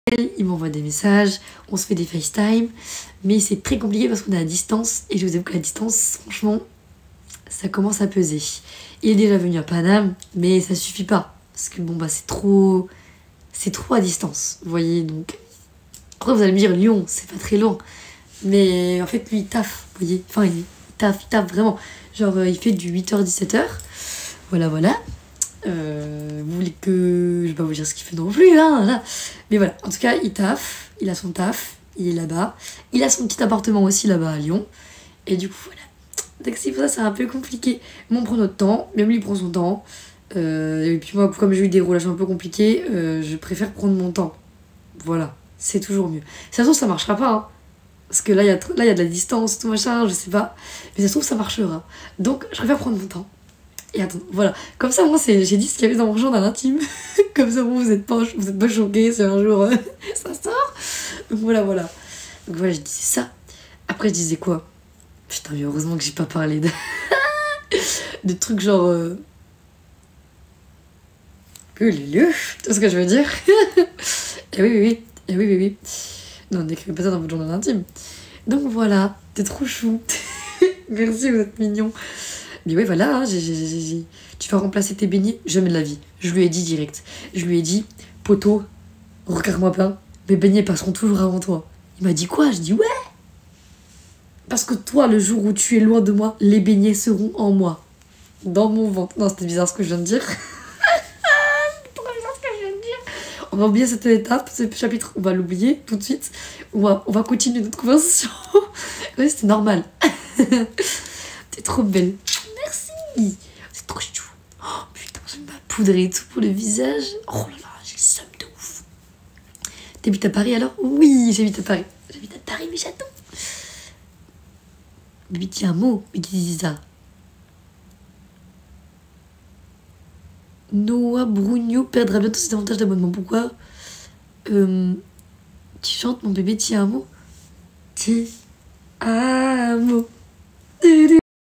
il m'envoie des messages, on se fait des FaceTime, mais c'est très compliqué parce qu'on est à distance, et je vous avoue que la distance, franchement, ça commence à peser. Il est déjà venu à Paname, mais ça suffit pas, parce que bon bah c'est trop à distance, vous voyez, donc... Après vous allez me dire, Lyon, c'est pas très loin, mais en fait lui il taffe, vous voyez, enfin il taffe vraiment, genre il fait du 8h-17h, voilà. Vous voulez que... Je vais pas vous dire ce qu'il fait non plus, hein, là. Mais voilà, en tout cas, il taffe, il a son taf, il est là-bas. Il a son petit appartement aussi là-bas à Lyon. Et du coup, voilà. Donc c'est pour ça, c'est un peu compliqué. Mais on prend notre temps, même lui il prend son temps. Et puis moi, comme j'ai eu des relations un peu compliquées, je préfère prendre mon temps. Voilà, c'est toujours mieux. Ça se trouve, ça marchera pas, hein. Parce que là, il y a de la distance, tout machin, je sais pas. Mais ça se trouve, ça marchera. Donc, je préfère prendre mon temps. Et attends, voilà. Comme ça, moi, j'ai dit ce qu'il y avait dans mon journal intime. Comme ça, vous êtes pas choqués si un jour ça sort. Donc voilà. Donc voilà, je disais ça. Après, je disais quoi? Putain, mais heureusement que j'ai pas parlé de... de trucs genre... Tu vois ce que je veux dire? Et oui. Non, n'écrivez pas ça dans votre journal intime. Donc voilà, t'es trop chou. Merci, vous êtes mignon. Mais ouais, voilà, hein, tu vas remplacer tes beignets, jamais de la vie. Je lui ai dit direct. Je lui ai dit, poteau, regarde-moi pas, mes beignets passeront toujours avant toi. Il m'a dit quoi? Je dis ouais. Parce que toi, le jour où tu es loin de moi, les beignets seront en moi. Dans mon ventre. Non, c'était bizarre ce que je viens de dire. C'est trop bizarre ce que je viens de dire. On va oublier cette étape, ce chapitre, on va l'oublier tout de suite. On va continuer notre conversation. Ouais, c'était normal. T'es trop belle. C'est trop chou. Oh putain, je vais me poudrer et tout pour le visage. Oh là là, j'ai le seum de ouf. T'habites à Paris alors? Oui, j'habite à Paris. J'habite à Paris, mes chatons. Mais dis un mot, mais dis ça. Noah Brugno perdra bientôt ses avantages d'abonnement. Pourquoi? Tu chantes mon bébé, ti un mot? Ti un mot.